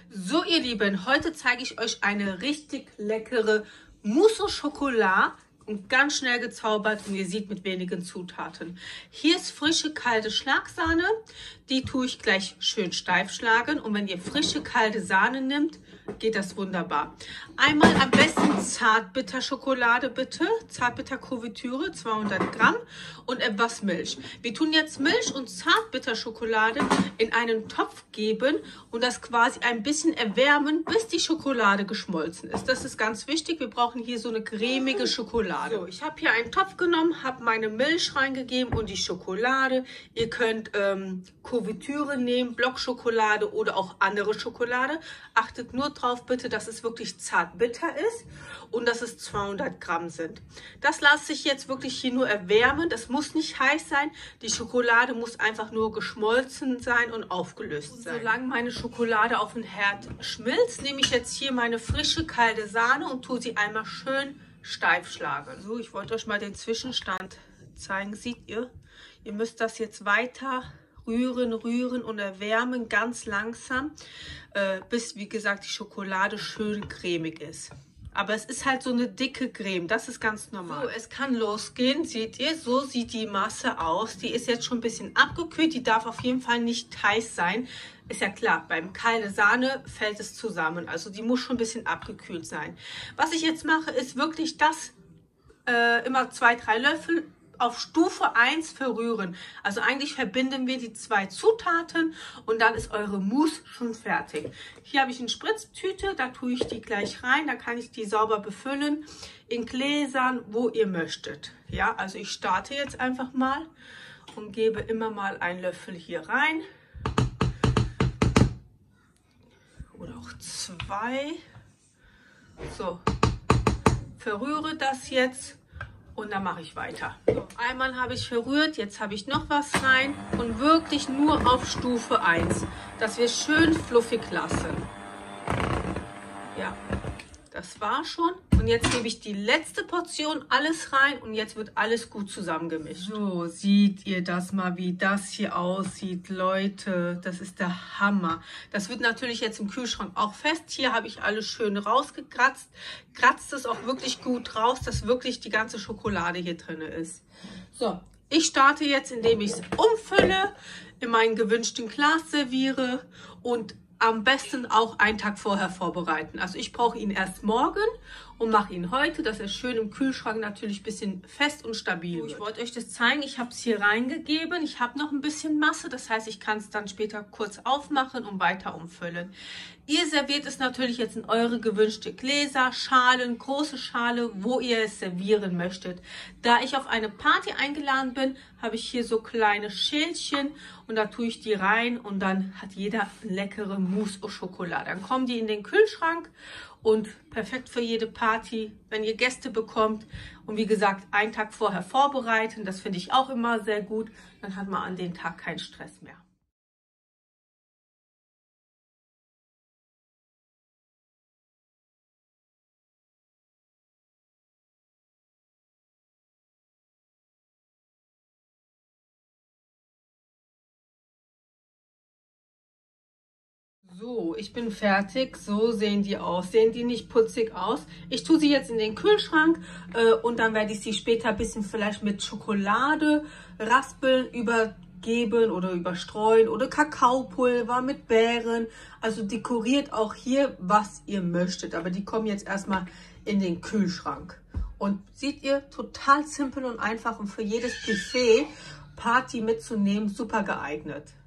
So ihr Lieben, heute zeige ich euch eine richtig leckere Mousse au Chocolat und ganz schnell gezaubert und ihr seht mit wenigen Zutaten. Hier ist frische kalte Schlagsahne, die tue ich gleich schön steif schlagen und wenn ihr frische kalte Sahne nimmt, geht das wunderbar. Einmal am besten Zartbitterschokolade bitte, Zartbitterkuvertüre 200 Gramm und etwas Milch. Wir tun jetzt Milch und Zartbitterschokolade in einen Topf geben und das quasi ein bisschen erwärmen, bis die Schokolade geschmolzen ist. Das ist ganz wichtig, wir brauchen hier so eine cremige Schokolade. So, ich habe hier einen Topf genommen, habe meine Milch reingegeben und die Schokolade. Ihr könnt Kuvertüre nehmen, Blockschokolade oder auch andere Schokolade. Achtet nur drauf bitte, dass es wirklich zart bitter ist und dass es 200 Gramm sind. Das lasse ich jetzt wirklich hier nur erwärmen. Das muss nicht heiß sein. Die Schokolade muss einfach nur geschmolzen sein und aufgelöst sein. Solange meine Schokolade auf dem Herd schmilzt, nehme ich jetzt hier meine frische kalte Sahne und tue sie einmal schön steif schlagen. So, ich wollte euch mal den Zwischenstand zeigen. Seht ihr? Ihr müsst das jetzt weiter rühren und erwärmen, ganz langsam, bis, wie gesagt, die Schokolade schön cremig ist. Aber es ist halt so eine dicke Creme, das ist ganz normal. So, es kann losgehen, seht ihr, so sieht die Masse aus. Die ist jetzt schon ein bisschen abgekühlt, die darf auf jeden Fall nicht heiß sein. Ist ja klar, beim kalte Sahne fällt es zusammen, also die muss schon ein bisschen abgekühlt sein. Was ich jetzt mache, ist wirklich das, immer 2-3 Löffel auf Stufe 1 verrühren. Also eigentlich verbinden wir die zwei Zutaten und dann ist eure Mousse schon fertig. Hier habe ich eine Spritztüte, da tue ich die gleich rein, da kann ich die sauber befüllen in Gläsern, wo ihr möchtet. Ja, also ich starte jetzt einfach mal und gebe immer mal einen Löffel hier rein. Oder auch 2. So, verrühre das jetzt. Und dann mache ich weiter. So, einmal habe ich verrührt, jetzt habe ich noch was rein und wirklich nur auf Stufe 1, dass wir schön fluffig lassen. Ja, das war schon. Und jetzt gebe ich die letzte Portion alles rein und jetzt wird alles gut zusammengemischt. So, seht ihr das mal, wie das hier aussieht, Leute. Das ist der Hammer. Das wird natürlich jetzt im Kühlschrank auch fest. Hier habe ich alles schön rausgekratzt. Kratzt es auch wirklich gut raus, dass wirklich die ganze Schokolade hier drin ist. So, ich starte jetzt, indem ich es umfülle, in meinen gewünschten Glas serviere und am besten auch einen Tag vorher vorbereiten. Also ich brauche ihn erst morgen und mache ihn heute, dass er schön im Kühlschrank natürlich ein bisschen fest und stabil wird. Ich wollte euch das zeigen, ich habe es hier reingegeben. Ich habe noch ein bisschen Masse, das heißt, ich kann es dann später kurz aufmachen und weiter umfüllen. Ihr serviert es natürlich jetzt in eure gewünschte Gläser, Schalen, große Schale, wo ihr es servieren möchtet. Da ich auf eine Party eingeladen bin, habe ich hier so kleine Schälchen und da tue ich die rein und dann hat jeder leckere Mousse au Chocolat. Dann kommen die in den Kühlschrank und perfekt für jede Party, wenn ihr Gäste bekommt. Und wie gesagt, einen Tag vorher vorbereiten, das finde ich auch immer sehr gut. Dann hat man an den Tag keinen Stress mehr. So, ich bin fertig. So sehen die aus. Sehen die nicht putzig aus? Ich tue sie jetzt in den Kühlschrank und dann werde ich sie später ein bisschen vielleicht mit Schokolade raspeln, übergeben oder überstreuen oder Kakaopulver mit Beeren. Also dekoriert auch hier, was ihr möchtet. Aber die kommen jetzt erstmal in den Kühlschrank. Und seht ihr, total simpel und einfach und für jedes Buffet Party mitzunehmen, super geeignet.